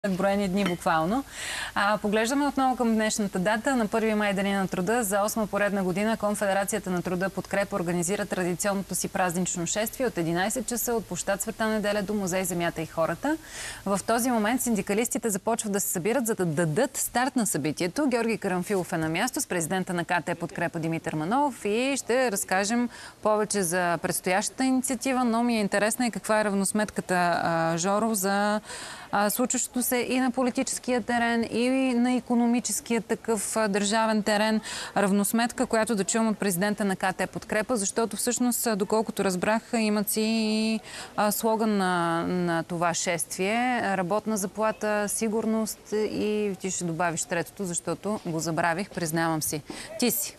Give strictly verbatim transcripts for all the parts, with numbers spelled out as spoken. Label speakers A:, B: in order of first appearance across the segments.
A: броени дни буквално. А, поглеждаме отново към днешната дата. На първи май, Деня на труда, за осма поредна година Конфедерацията на труда Подкрепа организира традиционното си празнично шествие от единайсет часа от площад Света Неделя до Музей Земята и хората. В този момент синдикалистите започват да се събират, за да дадат старт на събитието. Георги Карамфилов е на място с президента на КТ Подкрепа Димитър Манолов и ще разкажем повече за предстоящата инициатива, но ми е интересна и каква е равносметката, Жоро, за случващото се и на политическия терен, и на икономическия такъв държавен терен. Равносметка, която да чуем от президента на КТ Подкрепа, защото всъщност, доколкото разбрах, имат си и слоган на, на това шествие. Работна заплата, сигурност и ти ще добавиш третото, защото го забравих, признавам си. Ти си.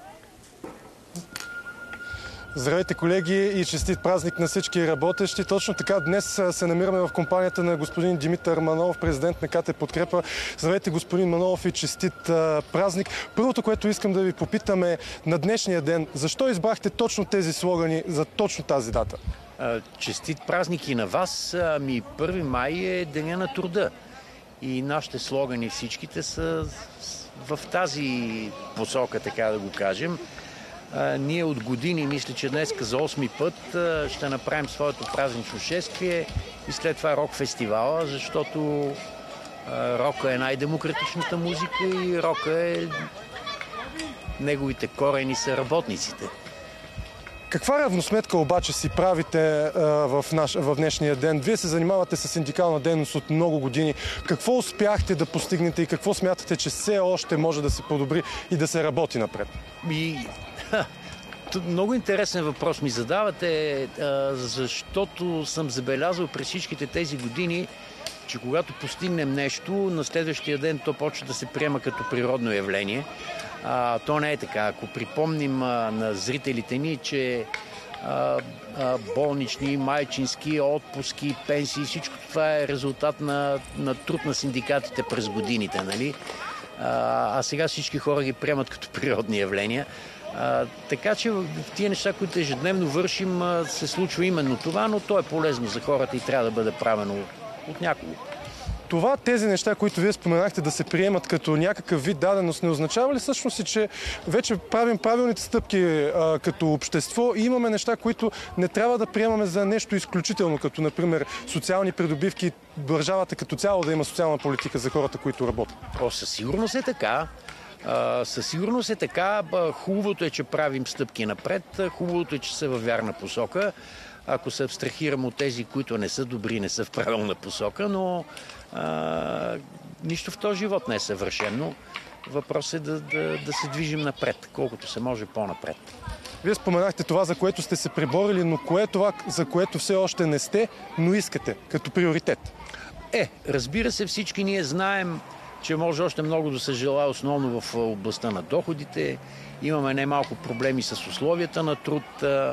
B: Здравейте, колеги, и честит празник на всички работещи. Точно така, днес се намираме в компанията на господин Димитър Манолов, президент на КТ Подкрепа. Здравейте, господин Манолов, и честит а, празник. Първото, което искам да ви попитаме на днешния ден, защо избрахте точно тези слогани за точно тази дата?
C: Честит празник и на вас. Ами, първи май е Деня на труда. И нашите слогани всичките са в тази посока, така да го кажем. А, ние от години, мисля, че днес за осми път а, ще направим своето празнично шествие и след това рок-фестивала, защото а, рока е най-демократичната музика и рока е... неговите корени са работниците.
B: Каква равносметка обаче си правите а, в, наш, в днешния ден? Вие се занимавате с синдикална дейност от много години. Какво успяхте да постигнете и какво смятате, че все още може да се подобри и да се работи напред?
C: И... Много интересен въпрос ми задавате, защото съм забелязал през всичките тези години, че когато постигнем нещо, на следващия ден то почва да се приема като природно явление. А, то не е така. Ако припомним а, на зрителите ни, че а, а, болнични, майчински, отпуски, пенсии, всичко това е резултат на, на труд на синдикатите през годините, нали? А, а сега всички хора ги приемат като природни явления. А, така че в тия неща, които ежедневно вършим, а, се случва именно това, но то е полезно за хората и трябва да бъде правено от някого.
B: Това, тези неща, които вие споменахте, да се приемат като някакъв вид даденост, не означава ли всъщност и, че вече правим правилните стъпки а, като общество и имаме неща, които не трябва да приемаме за нещо изключително, като например социални придобивки, държавата като цяло да има социална политика за хората, които работят?
C: О, със сигурност е така. А, със сигурност е така. Хубавото е, че правим стъпки напред. Хубавото е, че са във вярна посока. Ако се абстрахирам от тези, които не са добри, не са в правилна посока, но а, нищо в този живот не е съвършено. Въпросът е да, да, да се движим напред, колкото се може по-напред.
B: Вие споменахте това, за което сте се преборили, но кое е това, за което все още не сте, но искате като приоритет?
C: Е, разбира се, всички ние знаем, че може още много да се желае, основно в областта на доходите. Имаме немалко проблеми с условията на труд, а,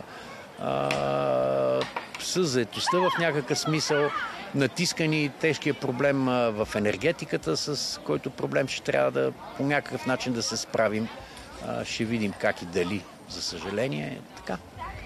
C: а, с заетостта в някакъв смисъл. Натискани тежкия проблем а, в енергетиката, с който проблем ще трябва да по някакъв начин да се справим. А, ще видим как и дали, за съжаление, така.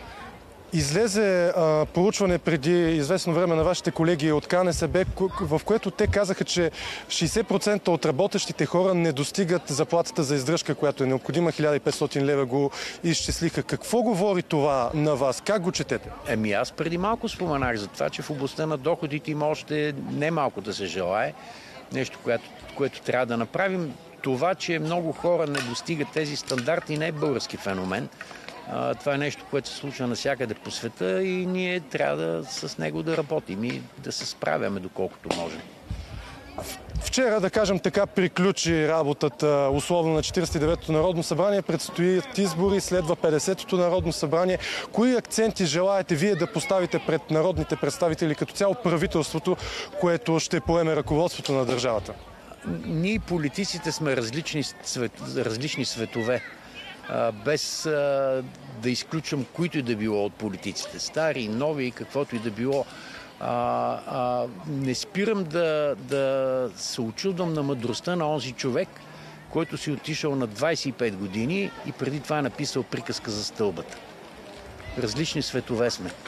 B: Излезе а, проучване преди известно време на вашите колеги от КНСБ, в което те казаха, че шейсет процента от работещите хора не достигат заплатата за издръжка, която е необходима, хиляда и петстотин лева го изчислиха. Какво говори това на вас? Как го четете?
C: Еми аз преди малко споменах за това, че в областта на доходите има още не малко да се желае. Нещо, което, което трябва да направим. Това, че много хора не достигат тези стандарти, не е български феномен. Това е нещо, което се случва навсякъде по света и ние трябва да с него да работим и да се справяме доколкото можем.
B: Вчера, да кажем така, приключи работата условно на четиридесет и деветото Народно събрание. Предстоят избори, следва петдесетото Народно събрание. Кои акценти желаете вие да поставите пред народните представители, като цяло правителството, което ще поеме ръководството на държавата?
C: Ние политиците сме различни, свет, различни светове. Без а, да изключвам които и да било от политиците, стари, нови и каквото и да било. А, а, не спирам да, да се очудвам на мъдростта на онзи човек, който си отишъл на двайсет и пет години и преди това е написал приказка за стълбата. Различни светове сме.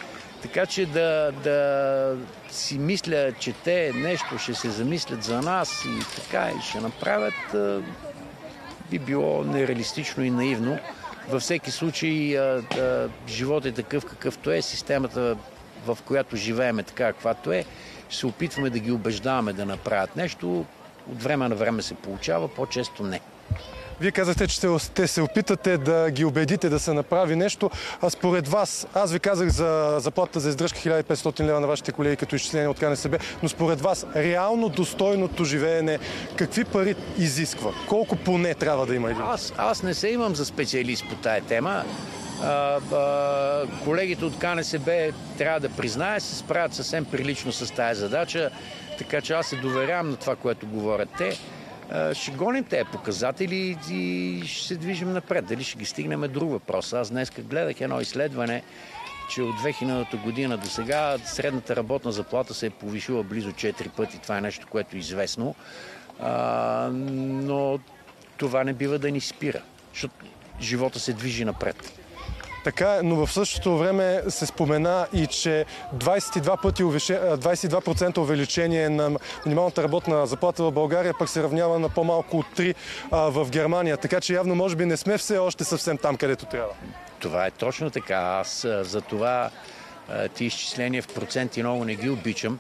C: Така че да, да си мисля, че те нещо ще се замислят за нас и така и ще направят, би било нереалистично и наивно. Във всеки случай живот е такъв какъвто е, системата, в която живеем е така каквато е, ще се опитваме да ги убеждаваме да направят нещо. От време на време се получава, по-често не.
B: Вие казахте, че ще се опитате да ги убедите да се направи нещо. А според вас, аз ви казах за заплатата за издръжка хиляда и петстотин лева на вашите колеги като изчисление от КНСБ, но според вас реално достойното живеене какви пари изисква? Колко поне трябва да има един?
C: Аз, аз не се имам за специалист по тая тема. А, а, колегите от КНСБ трябва да призная, се справят съвсем прилично с тая задача, така че аз се доверявам на това, което говорят те. Ще гоним тези показатели и ще се движим напред. Дали ще ги стигнем е друг въпрос. Аз днес гледах едно изследване, че от две хилядната година до сега средната работна заплата се е повишила близо четири пъти. Това е нещо, което е известно. А, но това не бива да ни спира, защото живота се движи напред.
B: Така, но в същото време се спомена и, че двадесет и два пъти двадесет и два процента увеличение на минималната работна заплата в България пък се равнява на по-малко от три а, в Германия. Така че явно може би не сме все още съвсем там, където трябва.
C: Това е точно така. Аз за това ти изчисления в проценти много не ги обичам.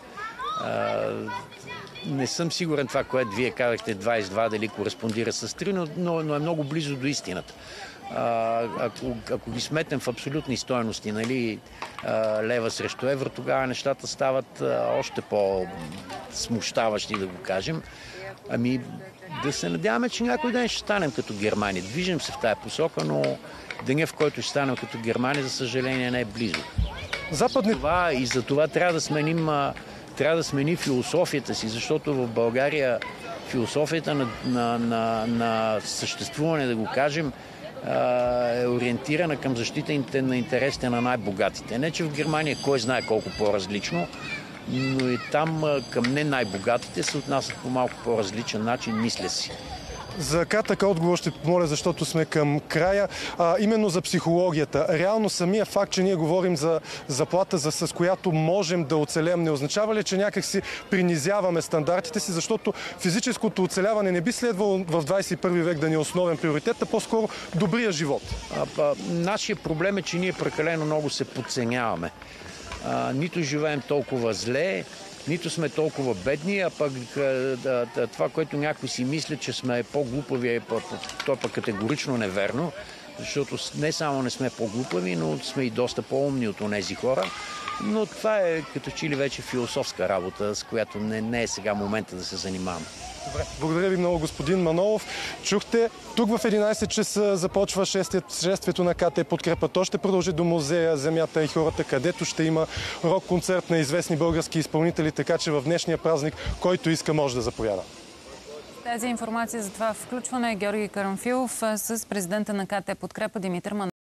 C: Не съм сигурен това, което вие казахте, двадесет и два, дали кореспондира с три, но, но е много близо до истината. А, ако, ако ги сметнем в абсолютни стойности, нали, а, лева срещу евро, тогава нещата стават а, още по-смущаващи, да го кажем. Ами да се надяваме, че някой ден ще станем като Германия. Движим се в тая посока, но деня, в който ще станем като Германия, за съжаление не е близо.
B: Западни...
C: Това, и за това трябва да сменим, трябва да сменим философията си, защото в България философията на, на, на, на съществуване, да го кажем, е ориентирана към защита на интересите на най-богатите. Не, че в Германия кой знае колко по-различно, но и там към не най-богатите се отнасят по малко по-различен начин, мисля си.
B: За кратък отговор ще помоля, защото сме към края. А, именно за психологията. Реално самия факт, че ние говорим за заплата, за, с която можем да оцелем, не означава ли, че някак си принизяваме стандартите си, защото физическото оцеляване не би следвало в двадесет и първи век да ни е основен приоритет, а по-скоро добрия живот. А,
C: а, нашия проблем е, че ние прекалено много се подценяваме. А, нито живеем толкова зле, нито сме толкова бедни, а пък да, да, това, което някои си мислят, че сме по-глупави, то пък категорично неверно, защото не само не сме по-глупави, но сме и доста по-умни от онези хора. Но това е като че ли вече философска работа, с която не, не е сега момента да се занимаваме.
B: Добре. Благодаря ви много, господин Манолов. Чухте, тук в единадесет часа започва шествието на КТ Подкрепа. То ще продължи до музея Земята и хората, където ще има рок-концерт на известни български изпълнители, така че в днешния празник, който иска, може да заповяда.
A: Тази информация за това включване е Георги Карамфилов с президента на КТ Подкрепа Димитър Манолов.